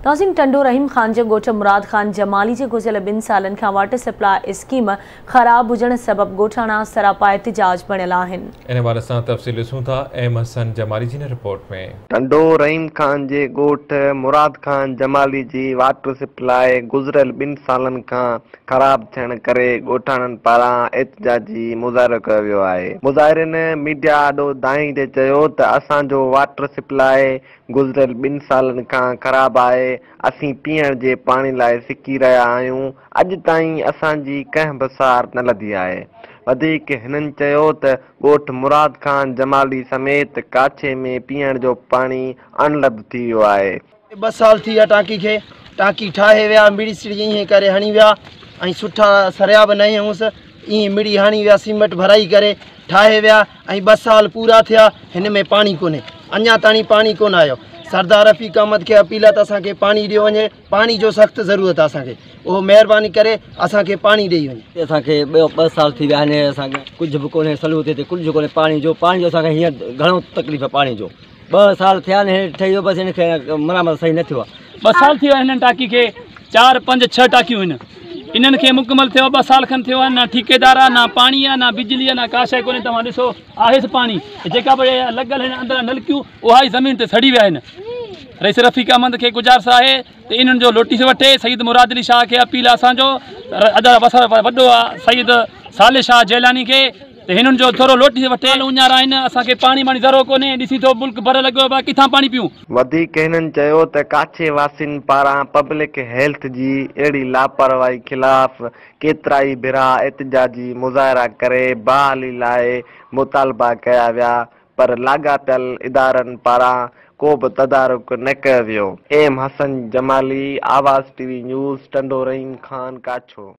तहसीन टंडो रहीम ख़ान जे ॻोठ मुराद ख़ान जमाली जे गुज़िरियल 2 सालनि खां वाटर सप्लाई स्कीम ख़राब हुजण सबबि ॻोठाणा सरापा एहतिजाज बणियल आहिनि। इन बारे सां तफ़सील ॾिसूं था एम हसन जमाली जी रिपोर्ट में। टंडो रहीम ख़ान जे ॻोठ मुराद ख़ान जमाली जी वाटर सप्लाई गुज़िरियल 2 सालनि खां ख़राब थियण करे ॻोठाणनि पारां एहतिजाजी मुज़ाहिरो कयो वियो आहे। मुज़ाहिरनि मीडिया ॾो दाईंदे चयो त असांजो वाटर सप्लाई गुज़िरियल 2 सालनि खां ख़राब आहे। असीं पीअण जे पाणी लाइ सिकी रहिया आहियूं। अॼु ताईं असांजी कंहिं बसार न लधी आहे। वधीक हिननि चयो त ॻोठ मुराद ख़ान जमाली समेत काछे में पीअण जो पाणी अनलब्ध थी वियो आहे। 2 साल थी विया टांकी खे, टांकी ठाहे विया, मिड़ी सिड़ी ईअं करे हणी विया ऐं सुठा सरिया बि न हुअसि, ईअं मिड़ी हणी विया, सीमेंट भराई करे ठाहे विया ऐं 2 साल पूरा थिया, हिन में पाणी कोन्हे, अञा ताईं पाणी कोन आयो। सरदार रफ़ीक अहमद खे अपील आहे त असांखे पाणी ॾियो वञे, पाणी जो सख़्तु ज़रूरत आहे असांखे, उहो महिरबानी करे असांखे पाणी ॾेई वञे। असांखे 2 साल थी विया आहिनि, असांखे कुझु बि कोन्हे, सलूत हिते कुझु कोन्हे पाणी जो असांखे हींअर घणो तकलीफ़ आहे पाणी जो। 2 साल थिया आहिनि, ठही वियो बसि, हिनखे मरामत सही न थियो आहे। 2 साल थी विया हिननि टांकी खे, 4, 5, 6 टांकियूं आहिनि, इन्हनि खे मुकमल थियो 2 साल खनि थियो आहे, न ठेकेदार आहे, न पाणी आहे, न बिजली आहे, न का शइ कोन्हे। तव्हां ॾिसो आहेसि पाणी, जेका बि लॻल आहिनि अंदरि नलकियूं उहा ई ज़मीन ते सड़ी विया आहिनि। रईस रफ़ीक अहमद खे गुज़ारिश आहे त इन्हनि जो लोटिस वठे। सईद मुराद अली शाह खे अपील आहे असांजो, वॾो आहे सईद साले शाह जैलानी खे, त हिननि जो थोरो लोटिस वठे। उञारा आहिनि, असांखे पाणी ज़रूरत कोन्हे, ॾिसी थो मुल्क भरियल लॻो आहे, किथां पाणी पियूं। वधीक हिननि चयो त काछे वासियुनि पारां पब्लिक हेल्थ जी अहिड़ी लापरवाही ख़िलाफ़ केतिरा ई भेरा एहतिजाजी मुज़ाहिरा करे बहाली लाइ मुतालबा कया विया, पर लाॻापियल इदारनि पारां को बि तदारुक न कयो वियो। M Hasan Jamali, Awaz TV news, Tando Rahim Khan, काछो।